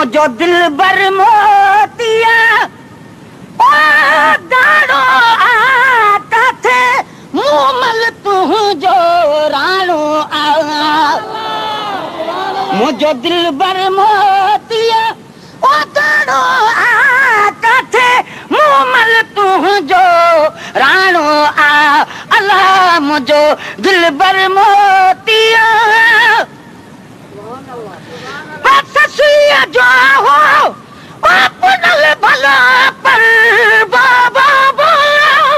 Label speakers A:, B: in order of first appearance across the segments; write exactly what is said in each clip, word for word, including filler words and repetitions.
A: मुझो दिल बर मोतिया ओ दाड़ो आ काथे मूमल तुझो राणो आ मुझो दिल बर मोतिया ओ दाड़ो आ काथे मूमल तुझो राणो आ अल्लाह मुझो दिल बर मोतिया ससुया जो हो पुनल भला पर बाबा बोलो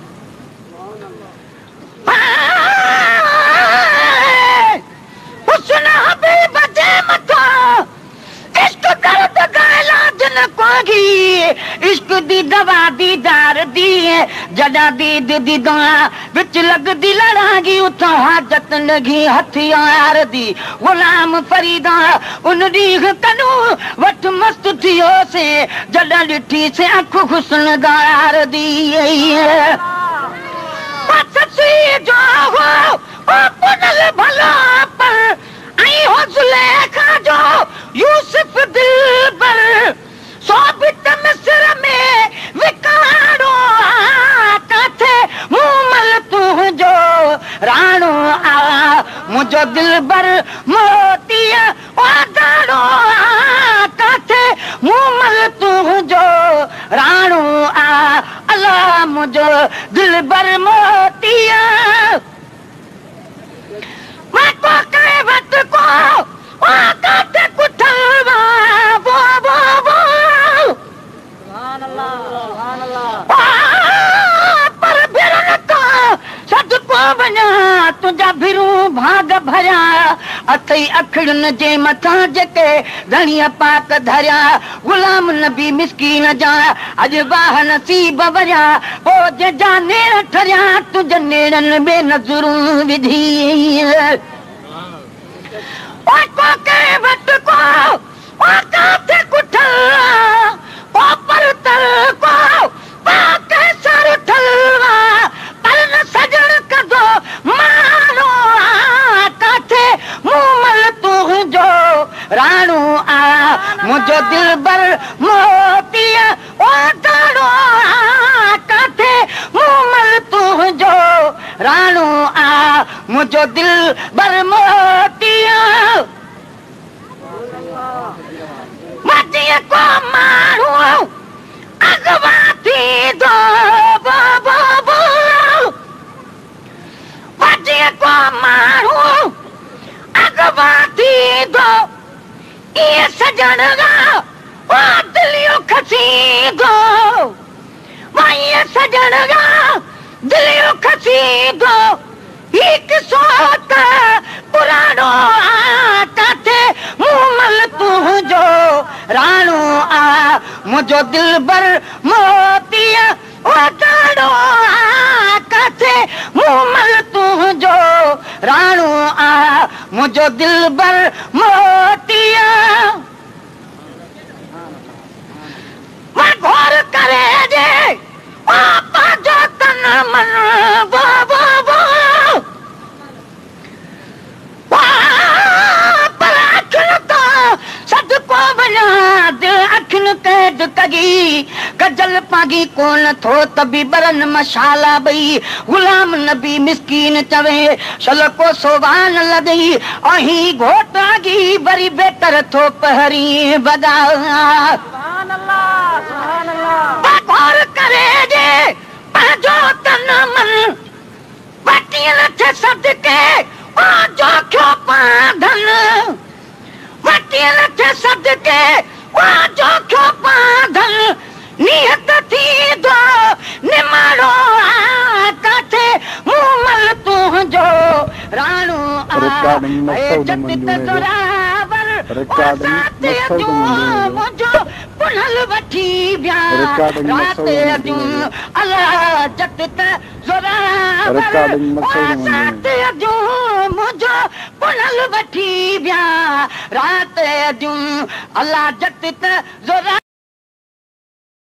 A: हुस्न हबीब जे मथा इश्क दर्द का इलाज न कोगी इश्क दी दवा दीदार दी जड़ा दीद दी दवा बिच लगदी लड़ागी उथों हाजत लगी हथियार दी गुलाम फरीदा उन दीह कनू वठ मस्त थियो से जड़ा डिठी से अख हुस्न दार दी ससी जो हो ओ पुनल भला पर आई हो जुलेखा जो यूसुफ दिल पर सोबित मिस्र में विकारो काथे मूमल तुझो राणो आ मुझो दिल बर मोतिया ओ दाड़ो आ काथे मूमल तुझो राणो आ अल्लाह मुझो दिल बर मोतिया मैं को कहे वत को ओ काथे कुठलवा बो बो बो सुभान अल्लाह सुभान अल्लाह पर बिरन का सद को बना तुझा भिरू भाग भरिया अथई अखड़न जे मथा जके धणिया पाक धरिया गुलाम नबी मिस्कीन जा अज वाह नसीब वरिया ओ जे जा नेड़ ठरिया तुझ नेड़न में नजरूं विधी ओ को के वट को ओ काथे कुठल ओ पर तल को पाके सर ठलवा पर न सजण कदो मारो आ काथे मूमल तुझो राणो आ मुझो दिल बर मोतिया ओ दाड़ो आ काथे मूमल तुझो राणो आ मुझो दिल बर मोतिया मतिया को मारू अगवा थी दो बो बो बो मतिया को मारू अगवा थी दो ये सजन गा वो दिलियो खसी दो ये सजन गा दिलियो खसी दो एक सोत पुरानो आ काथे मूमल तुझो राणो आ मुझो दिल बर मोतिया ओ दाड़ो आ काथे मूमल तुझो राणो आ मुझो दिल बर मोतिया मैं घोर करे जे ओ पाजो तन मन बो बो बो कैद कगी कजल पागी कोन थो तबी बरन मशाला बई गुलाम नबी मिस्कीन चवे शलको सोवान लदई अही घोटागी बरी बेटर थो पहरी बदा सुभान अल्लाह सुभान अल्लाह गौर करे जे पाजो तन मन बटियल थे सदके ओ जो क्यों पाधन बटियल थे सदके जो क्यों पाधन नियत थी दो निमारो आ काथे मूमल तुझो राणो आ जत तोरावर ओ साथे जो मुझो पुनल वठी बिया रात जो अल्लाह जत तोरावर ओ साथे जो मुझो पुनल वठी बिया रात जो अल्लाह जत